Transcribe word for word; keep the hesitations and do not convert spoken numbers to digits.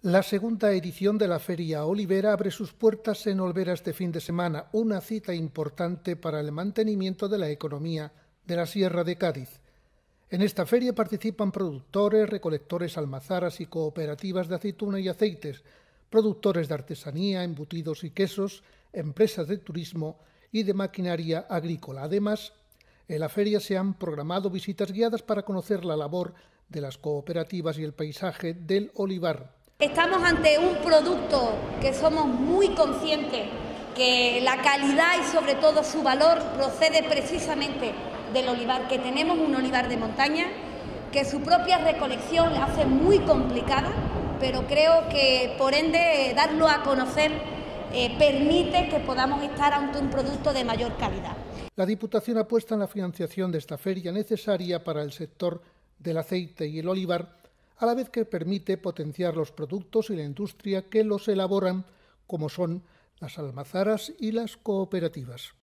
La segunda edición de la Feria Olivera abre sus puertas en Olvera este fin de semana, una cita importante para el mantenimiento de la economía de la Sierra de Cádiz. En esta feria participan productores, recolectores, almazaras y cooperativas de aceituna y aceites, productores de artesanía, embutidos y quesos, empresas de turismo y de maquinaria agrícola. Además, en la feria se han programado visitas guiadas para conocer la labor de las cooperativas y el paisaje del olivar. Estamos ante un producto que somos muy conscientes que la calidad y sobre todo su valor procede precisamente del olivar, que tenemos un olivar de montaña, que su propia recolección la hace muy complicada, pero creo que por ende darlo a conocer eh, permite que podamos estar ante un producto de mayor calidad. La Diputación apuesta en la financiación de esta feria necesaria para el sector del aceite y el olivar, a la vez que permite potenciar los productos y la industria que los elaboran, como son las almazaras y las cooperativas.